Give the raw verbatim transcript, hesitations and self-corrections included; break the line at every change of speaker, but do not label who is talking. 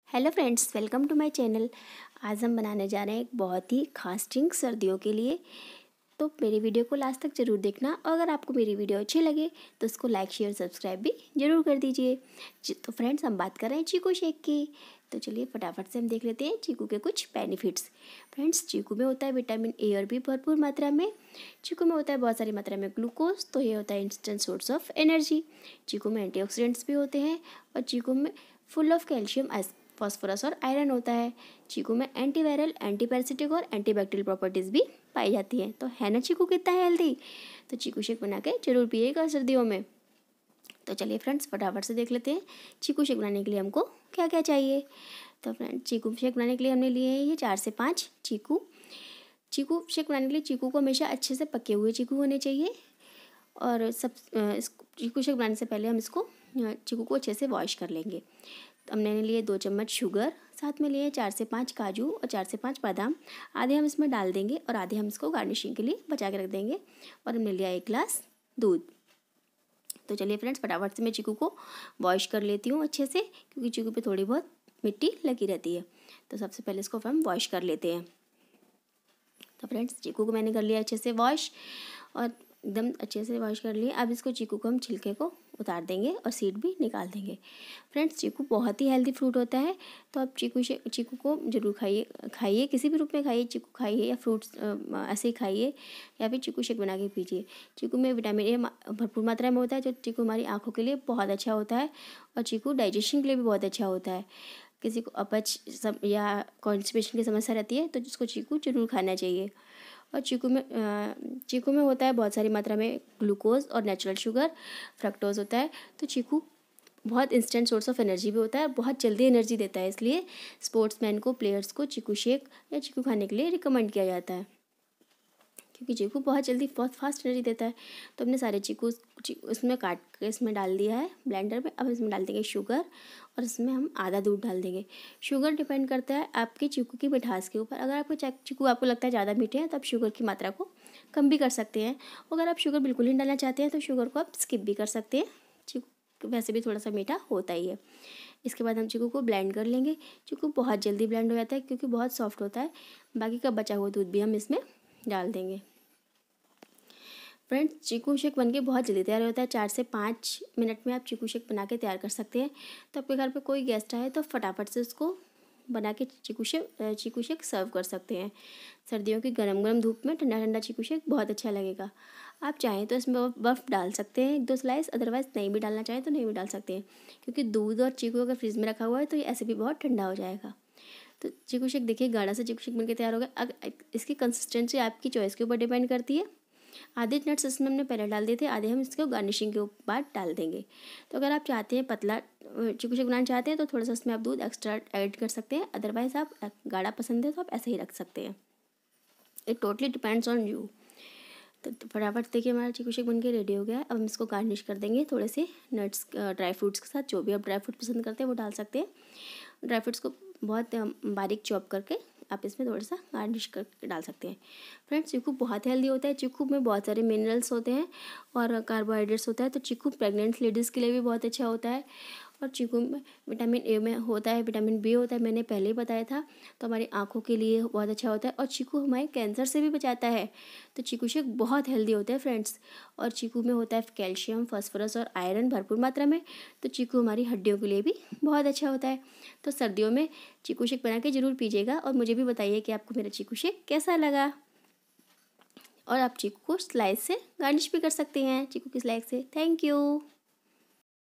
Hello friends, welcome to my channel. आज हम बनाने जा रहे हैं एक बहुत ही खास ड्रिंक सर्दियों के लिए। तो मेरी वीडियो को लास्ट तक ज़रूर देखना और अगर आपको मेरी वीडियो अच्छी लगे तो उसको लाइक शेयर सब्सक्राइब भी ज़रूर कर दीजिए। तो फ्रेंड्स, हम बात कर रहे हैं चीकू शेक की। तो चलिए फटाफट से हम देख लेते हैं चीकू के कुछ बेनिफिट्स। फ्रेंड्स, चीकू में होता है विटामिन ए और बी भरपूर मात्रा में। चीकू में होता है बहुत सारी मात्रा में ग्लूकोज, तो ये होता है इंस्टेंट सोर्स ऑफ एनर्जी। चीकू में एंटीऑक्सीडेंट्स भी होते हैं और चीकू में फुल ऑफ कैल्शियम, फॉस्फोरस और आयरन होता है। चीकू में एंटीवायरल, एंटीपैरासिटिक और एंटीबैक्टीरियल प्रॉपर्टीज़ भी पाई जाती हैं। तो है ना चीकू कितना हेल्दी। तो चीकू शेक बना के जरूर पिएगा सर्दियों में। तो चलिए फ्रेंड्स, फटाफट से देख लेते हैं चीकू शेक बनाने के लिए हमको क्या क्या चाहिए। तो फ्रेंड्स, चीकू शेक बनाने के लिए हमने लिए हैं ये चार से पाँच चीकू। चीकू शेक बनाने के लिए चीकू को हमेशा अच्छे से पके हुए चीकू होने चाहिए। और सब इस चीकू शेक बनाने से पहले हम इसको चीकू को अच्छे से वॉश कर लेंगे। तो हमने लिए दो चम्मच शुगर, साथ में लिए चार से पाँच काजू और चार से पाँच बादाम। आधे हम इसमें डाल देंगे और आधे हम इसको गार्निशिंग के लिए बचा के रख देंगे। और हमने लिया एक गिलास दूध। तो चलिए फ्रेंड्स, फटाफट से मैं चीकू को वॉश कर लेती हूँ अच्छे से, क्योंकि चीकू पे थोड़ी बहुत मिट्टी लगी रहती है। तो सबसे पहले इसको हम वॉश कर लेते हैं। तो फ्रेंड्स, चीकू को मैंने कर लिया अच्छे से वॉश और एकदम अच्छे से वॉश कर लिए। अब इसको चीकू को हम छिलके को उतार देंगे और सीड भी निकाल देंगे। फ्रेंड्स, चीकू बहुत ही हेल्दी फ्रूट होता है, तो आप चीकू से चीकू को जरूर खाइए खाइए किसी भी रूप में खाइए। चीकू खाइए या फ्रूट्स ऐसे ही खाइए या फिर चीकू शेक बना के पीजिए। चीकू में विटामिन ए भरपूर मात्रा में होता है, जो चीकू हमारी आँखों के लिए बहुत अच्छा होता है। और चीकू डाइजेशन के लिए भी बहुत अच्छा होता है। किसी को अपच या कॉन्स्टिपेशन की समस्या रहती है तो जिसको चीकू जरूर खाना चाहिए। और चीकू में चीकू में होता है बहुत सारी मात्रा में ग्लूकोज और नेचुरल शुगर, फ्रक्टोज होता है। तो चीकू बहुत इंस्टेंट सोर्स ऑफ एनर्जी भी होता है, बहुत जल्दी एनर्जी देता है। इसलिए स्पोर्ट्समैन को, प्लेयर्स को चीकू शेक या चीकू खाने के लिए रिकमेंड किया जाता है, क्योंकि चीकू बहुत जल्दी बहुत फास्ट एनर्जी देता है। तो हमने सारे चीकू उसमें काट के इसमें डाल दिया है ब्लेंडर में। अब इसमें डाल देंगे शुगर और इसमें हम आधा दूध डाल देंगे। शुगर डिपेंड करता है आपके चीकू की मिठास के ऊपर। अगर आपको चीकू आपको लगता है ज़्यादा मीठे हैं तो आप शुगर की मात्रा को कम भी कर सकते हैं। अगर आप शुगर बिल्कुल नहीं डालना चाहते हैं तो शुगर को आप स्किप भी कर सकते हैं। चीकू वैसे भी थोड़ा सा मीठा होता ही है। इसके बाद हम चीकू को ब्लेंड कर लेंगे। चीकू बहुत जल्दी ब्लेंड हो जाता है क्योंकि बहुत सॉफ्ट होता है। बाकी का बचा हुआ दूध भी हम इसमें डाल देंगे। फ्रेंड्स, चीकू शेक बनके बहुत जल्दी तैयार होता है। चार से पाँच मिनट में आप चीकू शेक बना के तैयार कर सकते हैं। तो आपके घर पे कोई गेस्ट आए तो फटाफट से उसको बना के चीकू शेक चीकू शेक सर्व कर सकते हैं। सर्दियों की गरम गरम धूप में ठंडा ठंडा चीकू शेक बहुत अच्छा लगेगा। आप चाहें तो इसमें बर्फ़ डाल सकते हैं एक दो स्लाइस, अदरवाइज़ नहीं भी डालना चाहें तो नहीं भी डाल सकते हैं, क्योंकि दूध और चीकू अगर फ्रिज में रखा हुआ है तो ये ऐसे भी बहुत ठंडा हो जाएगा। तो चीकू शेक देखिए, गाढ़ा सा चीकू शेक बनके तैयार हो गया। अगर इसकी कंसिस्टेंसी आपकी चॉइस के ऊपर डिपेंड करती है। आधे नट्स इसमें हमने पहले डाल दिए थे, आधे हम इसको गार्निशिंग के बाद डाल देंगे। तो अगर आप चाहते हैं पतला चीकू शेक बनाना चाहते हैं तो थोड़ा सा इसमें आप दूध एक्स्ट्रा ऐड कर सकते हैं, अदरवाइज़ आप गाढ़ा पसंद है तो आप ऐसे ही रख सकते हैं। It totally depends on you. तो फटाफट देखिए, हमारा चीकू शेक बनके रेडी हो गया है। अब हम इसको गार्निश कर देंगे थोड़े से नट्स, ड्राई फ्रूट्स के साथ। जो भी आप ड्राई फ्रूट पसंद करते हैं वो डाल सकते हैं। ड्राई फ्रूट्स को बहुत बारीक चॉप करके आप इसमें थोड़ा सा गार्निश करके डाल सकते हैं। फ्रेंड्स, चीकू बहुत हेल्दी होता है। चीकू में बहुत सारे मिनरल्स होते हैं और कार्बोहाइड्रेट्स होता है। तो चीकू प्रेग्नेंट लेडीज़ के लिए भी बहुत अच्छा होता है। और चीकू में विटामिन ए में होता है, विटामिन बी होता है, मैंने पहले ही बताया था। तो हमारी आँखों के लिए बहुत अच्छा होता है। और चीकू हमारे कैंसर से भी बचाता है। तो चीकू शेक बहुत हेल्दी होता है फ्रेंड्स। और चीकू में होता है कैल्शियम, फास्फोरस और आयरन भरपूर मात्रा में। तो चीकू हमारी हड्डियों के लिए भी बहुत अच्छा होता है। तो सर्दियों में चीकू शेक बना के ज़रूर पीजिएगा और मुझे भी बताइए कि आपको मेरा चीकू शेक कैसा लगा। और आप चीकू को स्लाइस से गार्निश भी कर सकते हैं, चीकू की स्लाइस से। Thank you.